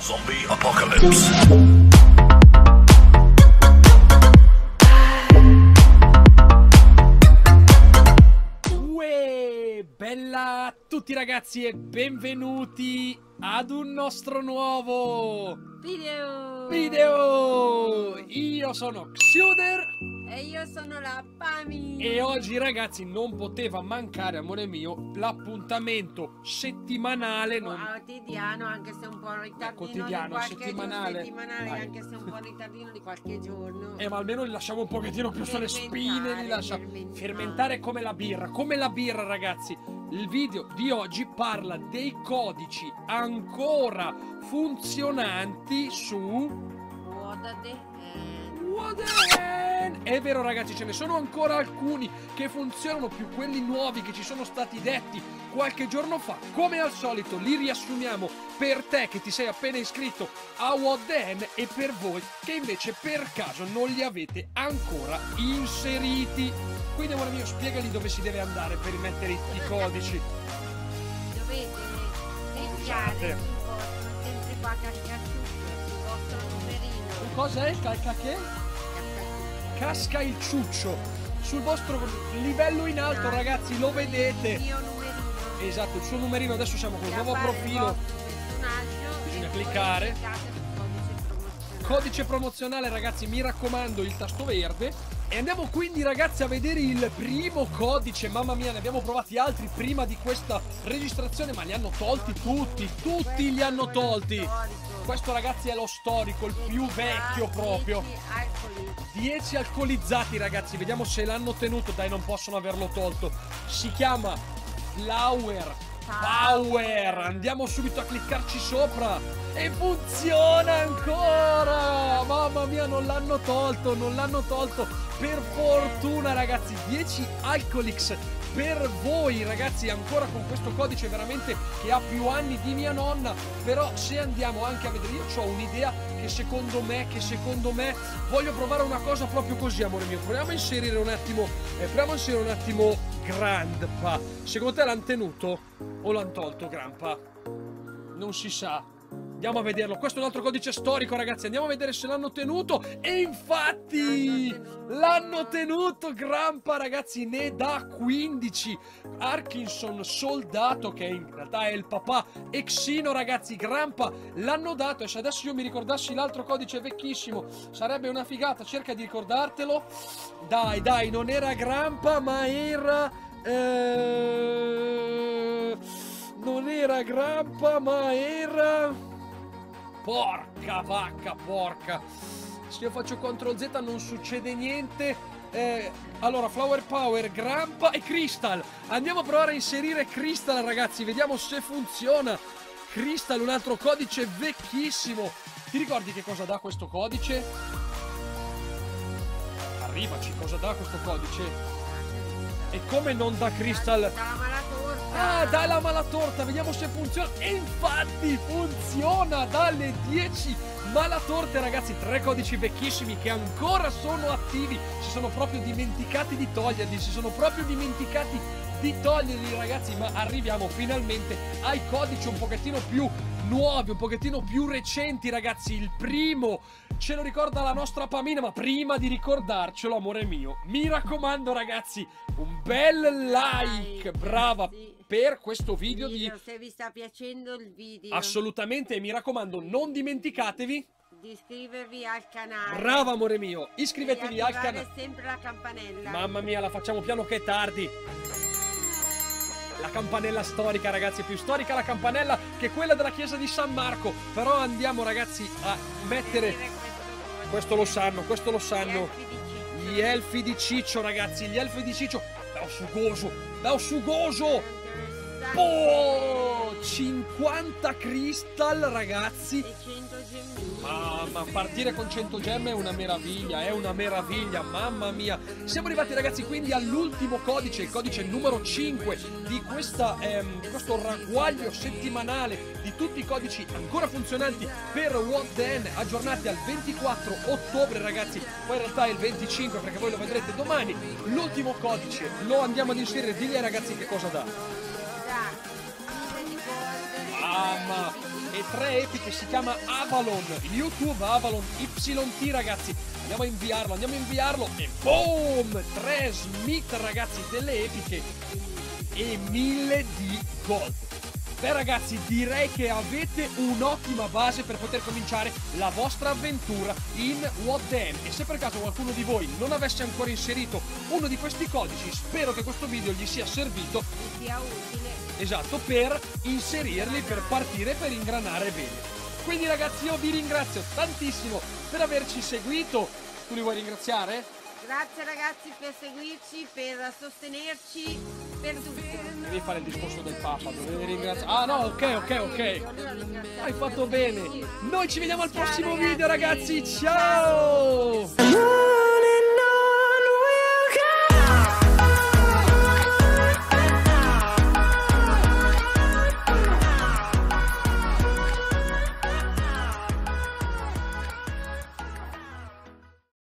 Zombie Apocalypse. Uè, bella a tutti ragazzi e benvenuti ad un nostro nuovo video. Io sono Xuder e io sono la Pami. e oggi ragazzi non poteva mancare, amore mio, l'appuntamento settimanale Quotidiano, anche se un po' in ritardino quotidiano, di qualche settimanale. settimanale, Dai. anche se un po' in ritardino di qualche giorno. Ma almeno li lasciamo un pochettino più sulle spine, li lasciamo fermentare come la birra ragazzi. Il video di oggi parla dei codici ancora funzionanti su What the hell? È vero ragazzi, ce ne sono ancora alcuni che funzionano più quelli nuovi che ci sono stati detti qualche giorno fa. Come al solito li riassumiamo per te che ti sei appena iscritto a What the Hell e per voi che invece per caso non li avete ancora inseriti. Quindi amore mio, spiegali dove si deve andare per mettere i codici. Dovete cliccare sul vostro, sempre qua sul vostro numerino. Cos'è il che? Casca il ciuccio sul vostro livello in alto ragazzi, lo vedete? Il mio numerino. Esatto, il suo numerino. Adesso siamo con il nuovo profilo. Bisogna cliccare. Codice promozionale ragazzi, mi raccomando, il tasto verde. E andiamo quindi ragazzi a vedere il primo codice. Mamma mia, ne abbiamo provati altri prima di questa registrazione, ma li hanno tolti tutti li hanno tolti. Questo ragazzi è lo storico, il più vecchio proprio. 10 alcolizzati ragazzi, vediamo se l'hanno tenuto. Dai, non possono averlo tolto. Si chiama Flower Power. Andiamo subito a cliccarci sopra e funziona ancora. Mamma mia, non l'hanno tolto, per fortuna ragazzi. 10 Alcolix per voi ragazzi, ancora con questo codice veramente che ha più anni di mia nonna. Però se andiamo anche a vedere, io ho un'idea che secondo me voglio provare una cosa proprio così, amore mio. Proviamo a inserire un attimo Grandpa. Secondo te l'hanno tenuto o l'hanno tolto Grandpa? Non si sa. Andiamo a vederlo. Questo è un altro codice storico ragazzi. Andiamo a vedere se l'hanno tenuto. E infatti l'hanno tenuto Grandpa ragazzi. Ne dà 15. Arkinson soldato, che in realtà è il papà, e Xino ragazzi. Grandpa l'hanno dato. E se adesso io mi ricordassi l'altro codice vecchissimo sarebbe una figata. Cerca di ricordartelo. Dai, non era Grandpa ma era non era Grandpa ma era... Porca vacca, porca. Se io faccio CTRL Z non succede niente. Allora, Flower Power, Grandpa e Crystal. Andiamo a provare a inserire Crystal ragazzi. Vediamo se funziona. Crystal, un altro codice vecchissimo. Ti ricordi che cosa dà questo codice? Arrivaci, cosa dà questo codice? E come non dà Crystal? Ah, dà la malatorta, vediamo se funziona. E infatti funziona, dalle 10 malatorte ragazzi. 3 codici vecchissimi che ancora sono attivi. Si sono proprio dimenticati di toglierli, ragazzi. Ma arriviamo finalmente ai codici un pochettino più nuovi, un pochettino più recenti ragazzi. Il primo ce lo ricorda la nostra Pamina, ma prima di ricordarcelo, amore mio, mi raccomando ragazzi, un bel like, brava, per questo video se vi sta piacendo il video. Assolutamente, e mi raccomando, non dimenticatevi di iscrivervi al canale. Brava amore mio, iscrivetevi al canale. E sempre la campanella. Mamma mia, la facciamo piano che è tardi. La campanella storica ragazzi, più storica la campanella che quella della chiesa di San Marco. Però andiamo ragazzi a mettere, questo lo sanno, gli elfi di Ciccio ragazzi, gli elfi di Ciccio. Bello sugoso. Oh, 50 crystal ragazzi. E 100 gemmine. Ma partire con 100 gemme è una meraviglia, mamma mia. Siamo arrivati ragazzi quindi all'ultimo codice, il codice numero 5 di questo ragguaglio settimanale di tutti i codici ancora funzionanti per What the Hell, aggiornati al 24 ottobre ragazzi. Poi in realtà è il 25 perché voi lo vedrete domani. L'ultimo codice lo andiamo ad inserire. Digli ai ragazzi che cosa dà. Da Mamma, e 3 epiche, si chiama Avalon, YouTube Avalon YT ragazzi. Andiamo a inviarlo e boom! 3 Smith ragazzi, delle epiche e 1000 di gold. Beh ragazzi, direi che avete un'ottima base per poter cominciare la vostra avventura in What Damn. E se per caso qualcuno di voi non avesse ancora inserito uno di questi codici, spero che questo video gli sia servito, sia utile. esatto, per inserirli, per partire, per ingranare bene. Quindi ragazzi, io vi ringrazio tantissimo per averci seguito. Tu li vuoi ringraziare? Grazie ragazzi per seguirci, per sostenerci, per tutto. Devi fare il discorso del Papa, dovevi ringraziare. Ah no, ok. Hai fatto bene. Noi ci vediamo al prossimo video ragazzi. Ciao!